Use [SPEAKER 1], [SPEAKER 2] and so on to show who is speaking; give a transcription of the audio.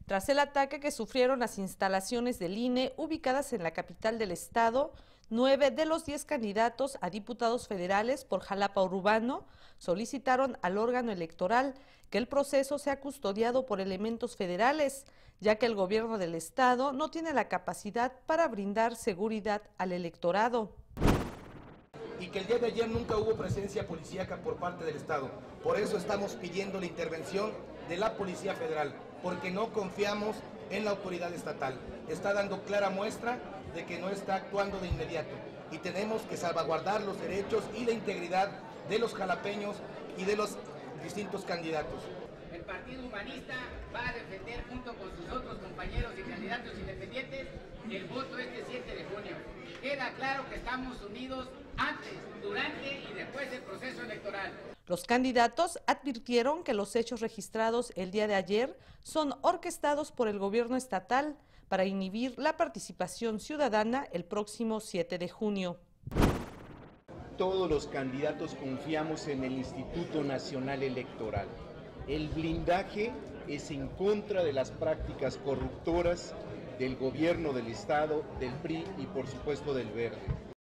[SPEAKER 1] Tras el ataque que sufrieron las instalaciones del INE ubicadas en la capital del estado, 9 de los 10 candidatos a diputados federales por Jalapa Urbano solicitaron al órgano electoral que el proceso sea custodiado por elementos federales, ya que el gobierno del estado no tiene la capacidad para brindar seguridad al electorado.
[SPEAKER 2] Y que el día de ayer nunca hubo presencia policíaca por parte del Estado. Por eso estamos pidiendo la intervención de la Policía Federal, porque no confiamos en la autoridad estatal. Está dando clara muestra de que no está actuando de inmediato y tenemos que salvaguardar los derechos y la integridad de los jalapeños y de los distintos candidatos.
[SPEAKER 3] El Partido Humanista va a defender junto con sus otros compañeros y candidatos independientes el voto este 7 de junio. Queda claro que estamos unidos antes, durante y después del proceso electoral.
[SPEAKER 1] Los candidatos advirtieron que los hechos registrados el día de ayer son orquestados por el gobierno estatal para inhibir la participación ciudadana el próximo 7 de junio.
[SPEAKER 4] Todos los candidatos confiamos en el Instituto Nacional Electoral. El blindaje es en contra de las prácticas corruptoras del gobierno del Estado, del PRI y por supuesto del Verde.